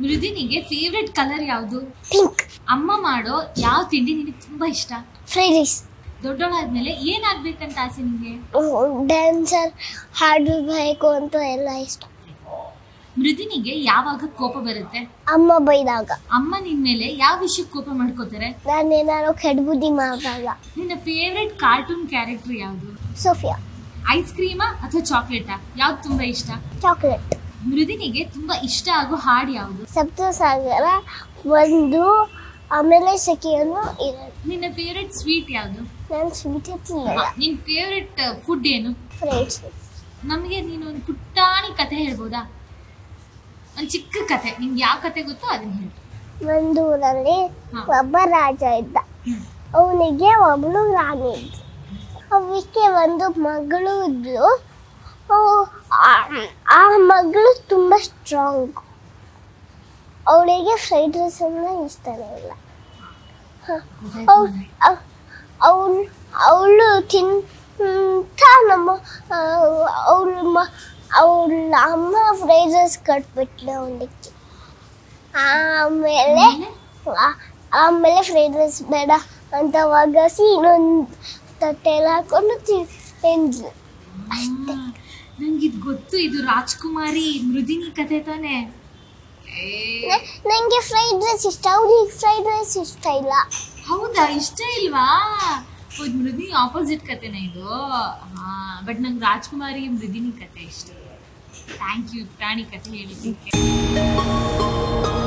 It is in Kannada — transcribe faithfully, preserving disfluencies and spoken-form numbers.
ಮೃದಿನಿಗೆ ಫೇವ್ರೆಟ್ ಕಲರ್ ಯಾವುದು? ಪಿಂಕ್. ಅಮ್ಮ ಮಾಡೋ ಯಾವ ತಿಂಡಿ ನಿನಗೆ ತುಂಬಾ ಇಷ್ಟ? Fried rice. ದೊಡ್ಡೋಳಾದ್ಮೇಲೆ ಏನಾಗ್ಬೇಕಂತ ಆಸೆ ನಿಮಗೆ? ಡ್ಯಾನ್ಸರ್, ಹಾಡಬೇಕು ಅಂತ ಎಲ್ಲ ಇಷ್ಟ. ಮೃದಿನಿಗೆ ಯಾವಾಗ ಕೋಪ ಬರುತ್ತೆ? ಅಮ್ಮ ಬೈದಾಗ. ಅಮ್ಮ ನಿನ್ ಮೇಲೆ ಯಾವ ವಿಷಯಕ್ಕೆ ಕೋಪ ಮಾಡ್ಕೋತಾರೆ? ನಾನೇನಾದ್ರು ಕೆಡ್ಬುದ್ಧಿ ಮಾಡಿದಾಗ. ನಿನ್ನ ಫೇವ್ರೆಟ್ ಕಾರ್ಟೂನ್ ಕ್ಯಾರೆಕ್ಟರ್ ಯಾವುದು? ಸೋಫಿಯಾ. ಐಸ್ ಕ್ರೀಮಾ ಅಥವಾ ಚಾಕ್ಲೇಟಾ? ಯಾವ್ದು ತುಂಬಾ ಇಷ್ಟ? ಚಾಕ್ಲೇಟ್. ಮೃದಿನಿಗೆ ತುಂಬಾ ಇಷ್ಟ ಆಗೋ ಹಾಡು ಯಾವುದು? ಸಪ್ತಸಾಗರ ಒಂದು, ಆಮೇಲೆ ಸೆಕೆಂಡ್ ಎರಡು. ನಿನ್ನ ಫೇವ್ರೆಟ್ ಸ್ವೀಟ್ ಯಾವುದು? ನಾನು ಸ್ವೀಟ್ ತಿನ್ನಲ್ಲ. ನಿನ್ನ ಫೇವ್ರೆಟ್ ಫುಡ್ ಏನು? ಫ್ರೈಡ್. ನಮಗೆ ನೀನು ಒಂದು ಪುಟ್ಟಾಣಿ ಕತೆ ಹೇಳ್ಬೋದಾ? ಒಂದು ಚಿಕ್ಕ ಕತೆ, ನಿಮ್ಗೆ ಯಾವ ಕತೆ ಗೊತ್ತೋ ಅದನ್ನ ಹೇಳಿ. ಒಂದು ಊರಲ್ಲಿ ಒಬ್ಬ ರಾಜ ಇದ್ದ. ಅವನಿಗೆ ಒಬ್ಬಳು ರಾಣಿ ಇದ್ಲು. ಅವಕ್ಕೆ ಒಂದು ಮಗಳು ಇದ್ಲು. ಆ ಮಗಳು ತುಂಬಾ ಸ್ಟ್ರಾಂಗ್. ಅವಳಿಗೆ ಫ್ರೈಡ್ ರೈಸ್ ಅಂದ್ರೆ ಇಷ್ಟನೇ ಇಲ್ಲ. ಅವಳು ಅವಳು ತಿಂತ ನಮ್ಮ ಅವಳ ಅವಳ ಅಮ್ಮ ಫ್ರೈಡ್ ರೈಸ್ ಕಟ್ಬಿಟ್ಲು ಅವಳಿಗೆ. ಆಮೇಲೆ ಆಮೇಲೆ ಫ್ರೈಡ್ ರೈಸ್ ಬೇಡ ಅಂತ ಒಗ್ಗಸಿ ಇನ್ನೊಂದು ತಟ್ಟೆಲ್ಲ ಹಾಕೊಂಡು ತಿಂದ್ಲು. ಅಷ್ಟೇ. ನಂಗಿದ್ ಗೊತ್ತು, ಇದು ರಾಜ್ಕುಮಾರಿ ಮೃದಿನಿ ಕತೆ ತಾನೆ? ನಂಗೆ ಫ್ರೈಡ್ ರೈಸ್ ಇಷ್ಟ, ಅವ್ರಿಗೆ ಫ್ರೈಡ್ ರೈಸ್ ಇಷ್ಟ ಇಲ್ಲ. ಹೌದಾ? ಇಷ್ಟ ಇಲ್ವಾ? ಹೌದು, ಮೃದಿನಿ ಆಪೋಸಿಟ್ ಕತೆನ ಇದು. ಹಾ, ಬಟ್ ನಂಗೆ ರಾಜ್ಕುಮಾರಿ ಮೃದಿನಿ ಕತೆ ಇಷ್ಟ. ಥ್ಯಾಂಕ್ ಯು ಪ್ರಾಣಿ ಕತೆ ಹೇಳಿದ್ದಕ್ಕೆ.